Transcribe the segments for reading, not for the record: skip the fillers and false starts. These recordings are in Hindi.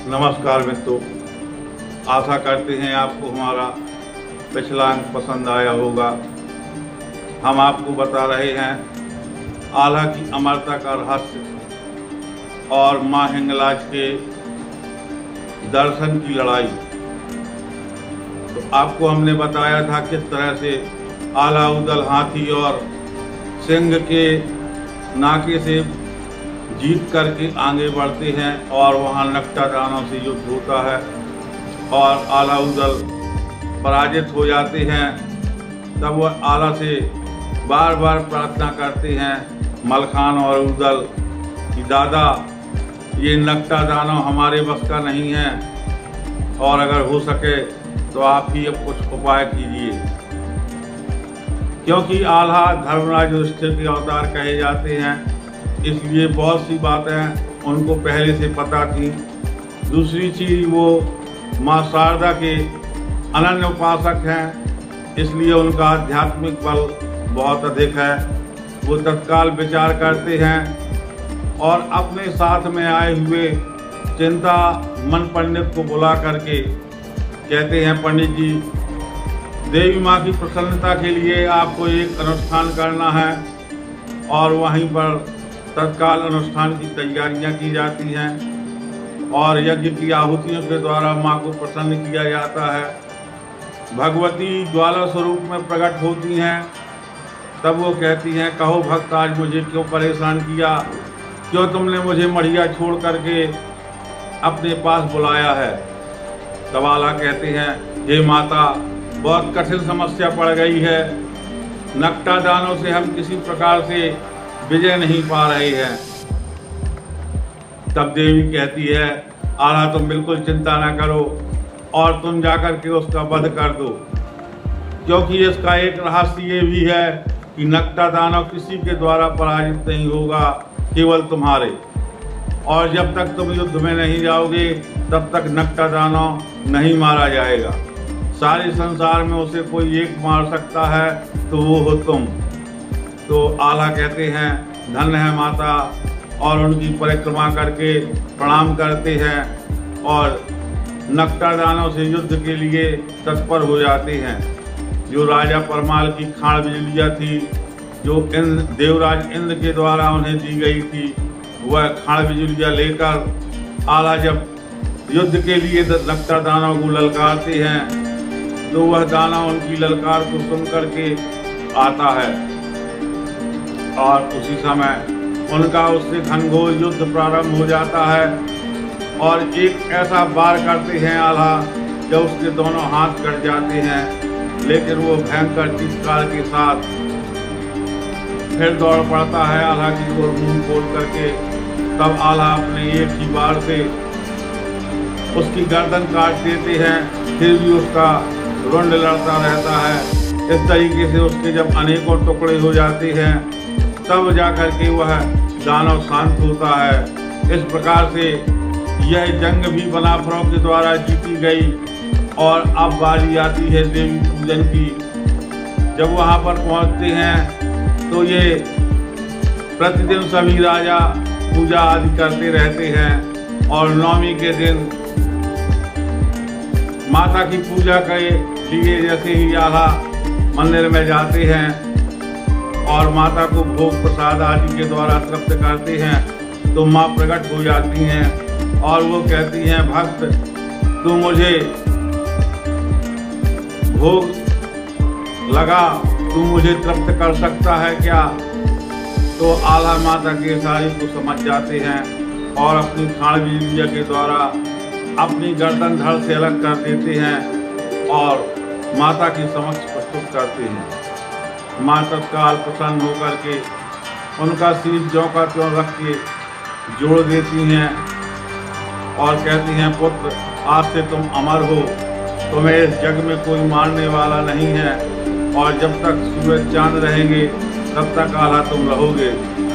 नमस्कार मित्रों, आशा करते हैं आपको हमारा पिछला अंक पसंद आया होगा। हम आपको बता रहे हैं आल्हा की अमरता का रहस्य और माँ हिंगलाज के दर्शन की लड़ाई। तो आपको हमने बताया था किस तरह से आल्हा उदल हाथी और सिंह के नाके से जीत करके आगे बढ़ते हैं और वहाँ नकटा दानों से युद्ध होता है और आल्हा उदल पराजित हो जाते हैं। तब वह आल्हा से बार बार प्रार्थना करते हैं मलखान और उदल कि दादा, ये नकटा दानव हमारे बस का नहीं है और अगर हो सके तो आप ही अब कुछ उपाय कीजिए, क्योंकि आल्हा धर्मराज युधिष्ठिर के अवतार कहे जाते हैं, इसलिए बहुत सी बातें उनको पहले से पता थी। दूसरी चीज़, वो माँ शारदा के अनन्य उपासक हैं, इसलिए उनका आध्यात्मिक बल बहुत अधिक है। वो तत्काल विचार करते हैं और अपने साथ में आए हुए चिंता मन पंडित को बुला करके कहते हैं, पंडित जी, देवी माँ की प्रसन्नता के लिए आपको एक अनुष्ठान करना है और वहीं पर तत्काल अनुष्ठान की तैयारियां की जाती हैं और यज्ञ की आहुतियों के द्वारा माँ को प्रसन्न किया जाता है। भगवती ज्वाला स्वरूप में प्रकट होती हैं। तब वो कहती हैं, कहो भक्त, आज मुझे क्यों परेशान किया, क्यों तुमने मुझे मढ़िया छोड़ करके अपने पास बुलाया है। तब आल्हा कहते हैं, हे माता, बहुत कठिन समस्या पड़ गई है, नकटा दानों से हम किसी प्रकार से विजय नहीं पा रहे हैं। तब देवी कहती है, आल्हा तुम बिल्कुल चिंता ना करो और तुम जाकर के उसका वध कर दो, क्योंकि इसका एक रहस्य ये भी है कि नकटा दानव किसी के द्वारा पराजित नहीं होगा, केवल तुम्हारे। और जब तक तुम युद्ध में नहीं जाओगे तब तक नकटा दानव नहीं मारा जाएगा। सारे संसार में उसे कोई एक मार सकता है तो वो हो तुम। तो आल्हा कहते हैं, धन्य है माता, और उनकी परिक्रमा करके प्रणाम करते हैं और नकटा दानव से युद्ध के लिए तत्पर हो जाते हैं। जो राजा परमाल की खाड़ बिजलियाँ थी, जो देवराज इंद्र के द्वारा उन्हें दी गई थी, वह खाड़ बिजलियाँ लेकर आल्हा जब युद्ध के लिए नकटा दानव को ललकारते हैं तो वह दानव उनकी ललकार को सुन करके आता है और उसी समय उनका उससे घनघोर युद्ध प्रारंभ हो जाता है और एक ऐसा वार करते हैं आल्हा जब उसके दोनों हाथ कट जाते हैं, लेकिन वो भयंकर चित्कार के साथ फिर दौड़ पड़ता है आल्हा की ओर मुंह खोल करके। तब आल्हा अपने एक ही वार से उसकी गर्दन काट देते हैं, फिर भी उसका रुंड लड़ता रहता है। इस तरीके से उसके जब अनेकों टुकड़े हो जाते हैं तब जाकर के वह दानव शांत होता है। इस प्रकार से यह जंग भी बनाफरों के द्वारा जीती गई और अब बारी आती है देवी पूजन की। जब वहाँ पर पहुँचते हैं तो ये प्रतिदिन सभी राजा पूजा आदि करते रहते हैं और नवमी के दिन माता की पूजा के लिए जैसे ही आल्हा मंदिर में जाते हैं और माता को भोग प्रसाद आदि के द्वारा तृप्त करते हैं तो माँ प्रकट हो जाती हैं और वो कहती हैं, भक्त, तू मुझे भोग लगा, तू मुझे तृप्त कर सकता है क्या। तो आल्हा माता के इशारे को समझ जाते हैं और अपनी खाड़ बिजलिया के द्वारा अपनी गर्दन धड़ से अलग कर देते हैं और माता की समक्ष प्रस्तुत करते हैं। माँ तत्काल प्रसन्न होकर के उनका शीश ज्यों का त्यों रख के जोड़ देती हैं और कहती हैं, पुत्र, आज से तुम अमर हो, तुम्हें इस जग में कोई मारने वाला नहीं है और जब तक सूरज चांद रहेंगे तब तक आल्हा तुम रहोगे।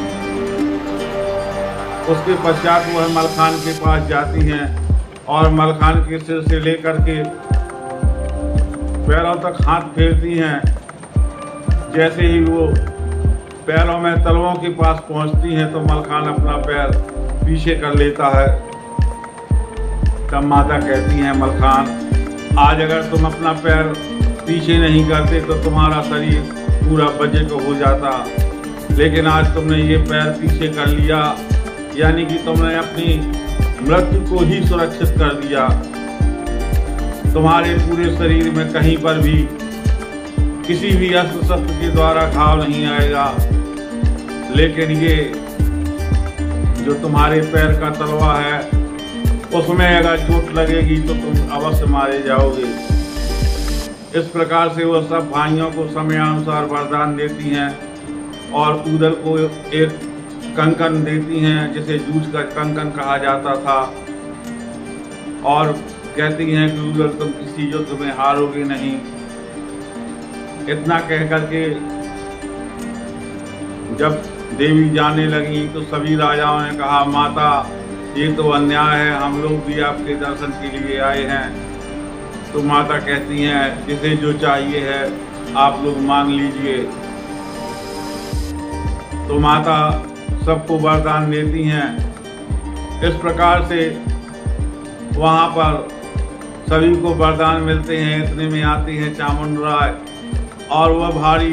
उसके पश्चात वह मलखान के पास जाती हैं और मलखान के सिर से लेकर के पैरों तक हाथ फेरती हैं। जैसे ही वो पैरों में तलवों के पास पहुंचती हैं तो मलखान अपना पैर पीछे कर लेता है तब माता कहती हैं मलखान, आज अगर तुम अपना पैर पीछे नहीं करते तो तुम्हारा शरीर पूरा बजट हो जाता, लेकिन आज तुमने ये पैर पीछे कर लिया, यानी कि तुमने अपनी मृत्यु को ही सुरक्षित कर दिया। तुम्हारे पूरे शरीर में कहीं पर भी किसी भी अस्त्र शस्त्र के द्वारा घाव नहीं आएगा, लेकिन ये जो तुम्हारे पैर का तलवा है उसमें अगर चोट लगेगी तो तुम अवश्य मारे जाओगे। इस प्रकार से वो सब भाइयों को समयानुसार वरदान देती हैं और उदल को एक कंकन देती हैं, जिसे जूझ का कंकन कहा जाता था, और कहती हैं कि उदल तुम किसी युद्ध में हारोगे नहीं। इतना कह करके जब देवी जाने लगी तो सभी राजाओं ने कहा, माता ये तो अन्याय है, हम लोग भी आपके दर्शन के लिए आए हैं। तो माता कहती हैं, जिसे जो चाहिए है आप लोग मांग लीजिए। तो माता सबको वरदान देती हैं। इस प्रकार से वहाँ पर सभी को वरदान मिलते हैं। इतने में आती हैं चामुंडराय और वह भारी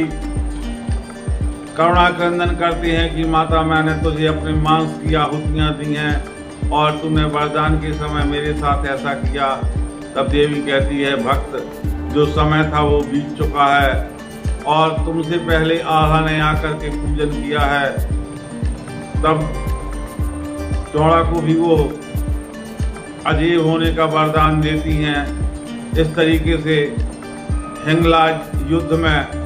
करुणा क्रंदन करते हैं कि माता, मैंने तुझे अपने मांस की आहुतियाँ दी हैं और तूने वरदान के समय मेरे साथ ऐसा किया। तब देवी कहती है, भक्त जो समय था वो बीत चुका है और तुमसे पहले आहा ने आकर के पूजन किया है। तब चौड़ा को भी वो अजय होने का वरदान देती हैं। इस तरीके से हिंगलाज युद्ध में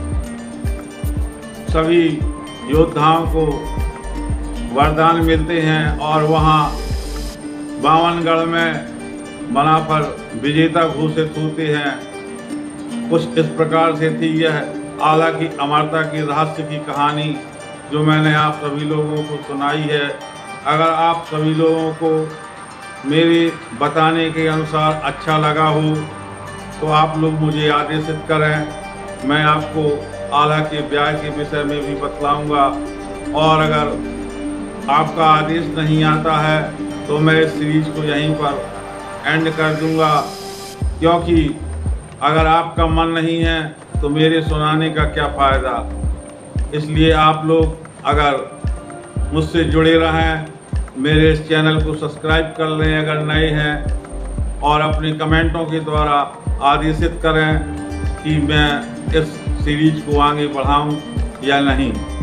सभी योद्धाओं को वरदान मिलते हैं और वहाँ बावनगढ़ में बना पर विजेता घोषित होते हैं। कुछ इस प्रकार से थी यह आला की अमरता की रहस्य की कहानी जो मैंने आप सभी लोगों को सुनाई है। अगर आप सभी लोगों को मेरे बताने के अनुसार अच्छा लगा हो तो आप लोग मुझे आदेशित करें। मैं आपको आला के ब्याह के विषय में भी बतलाऊंगा, और अगर आपका आदेश नहीं आता है तो मैं इस सीरीज को यहीं पर एंड कर दूंगा, क्योंकि अगर आपका मन नहीं है तो मेरे सुनाने का क्या फ़ायदा। इसलिए आप लोग अगर मुझसे जुड़े रहें, मेरे इस चैनल को सब्सक्राइब कर लें अगर नए हैं, और अपने कमेंटों के द्वारा आदेशित करें कि मैं इस सीरीज को आगे बढ़ाऊं या नहीं।